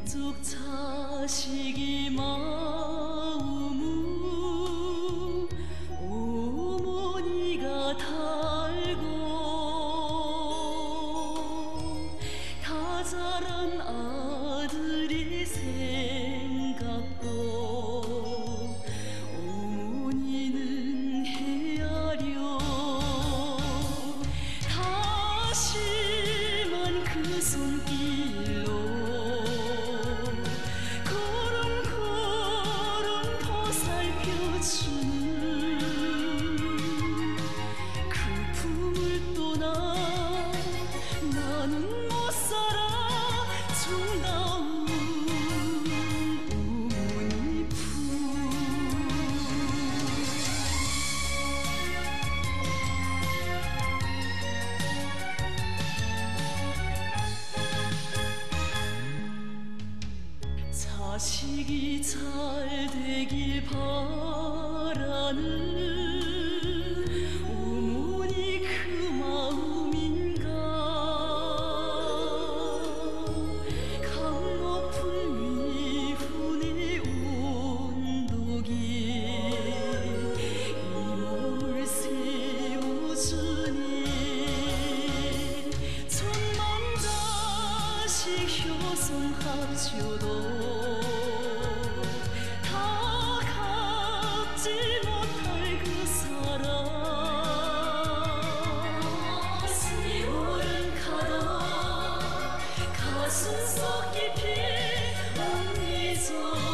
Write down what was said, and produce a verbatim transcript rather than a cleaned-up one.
왼쪽 자식이 마음은 어머니가 달고 다 자란 아들이 생각도 어머니는 헤아려 다시만 그 손길로 걸음걸음 보살펴주는 그 품을 떠나 나는 못 살아 정다운 어머니 품. 자식이 잘 되길 바라는 어머니 그 마음인가. 강 높은 위훈의 온도기에 이 몸을 세워주니 천만 자식 효성 합쳐도 다 갚지 못할 그 사랑. 세월은 가다 가슴 속 깊이 옮기죠.